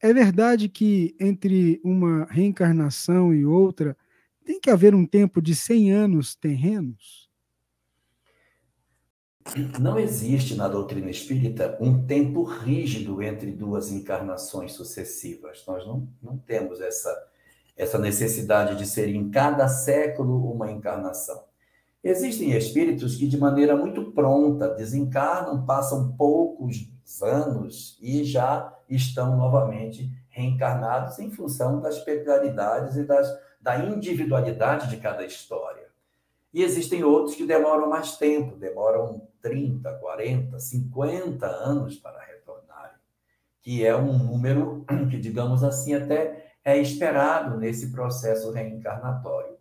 é verdade que entre uma reencarnação e outra tem que haver um tempo de 100 anos terrenos? Não existe na doutrina espírita um tempo rígido entre duas encarnações sucessivas. Nós não temos essa necessidade de ser em cada século uma encarnação. Existem espíritos que, de maneira muito pronta, desencarnam, passam poucos anos e já estão novamente reencarnados em função das peculiaridades e da individualidade de cada história. E existem outros que demoram mais tempo, demoram 30, 40, 50 anos para retornarem, que é um número que, digamos assim, até é esperado nesse processo reencarnatório.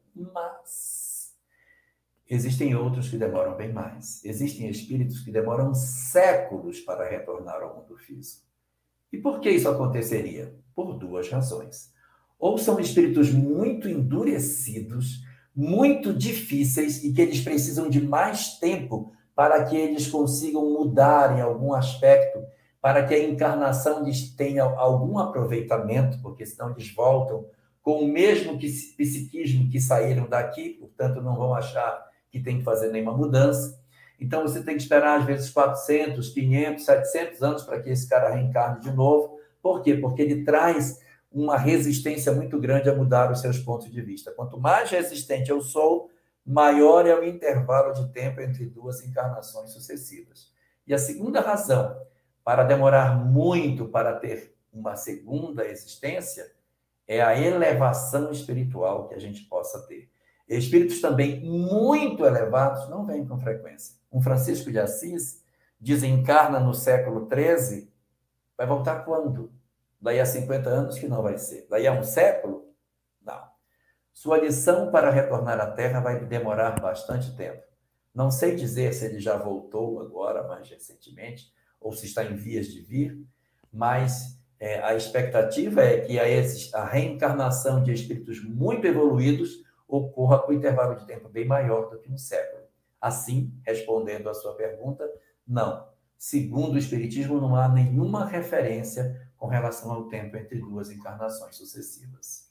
Mas existem outros que demoram bem mais. Existem espíritos que demoram séculos para retornar ao mundo físico. E por que isso aconteceria? Por duas razões. Ou são espíritos muito endurecidos, muito difíceis e que eles precisam de mais tempo para que eles consigam mudar em algum aspecto, para que a encarnação lhes tenha algum aproveitamento, porque senão eles voltam com o mesmo psiquismo que saíram daqui, portanto não vão achar que tem que fazer nenhuma mudança. Então, você tem que esperar, às vezes, 400, 500, 700 anos para que esse cara reencarne de novo. Por quê? Porque ele traz uma resistência muito grande a mudar os seus pontos de vista. Quanto mais resistente eu sou, maior é o intervalo de tempo entre duas encarnações sucessivas. E a segunda razão para demorar muito para ter uma segunda existência é a elevação espiritual que a gente possa ter. Espíritos também muito elevados não vêm com frequência. Um Francisco de Assis desencarna no século XIII, vai voltar quando? Daí a 50 anos que não vai ser. Daí a um século? Não. Sua lição para retornar à Terra vai demorar bastante tempo. Não sei dizer se ele já voltou agora, mais recentemente, ou se está em vias de vir, mas a expectativa é que a reencarnação de espíritos muito evoluídos ocorra com um intervalo de tempo bem maior do que um século. Assim, respondendo à sua pergunta, não. Segundo o Espiritismo, não há nenhuma referência com relação ao tempo entre duas encarnações sucessivas.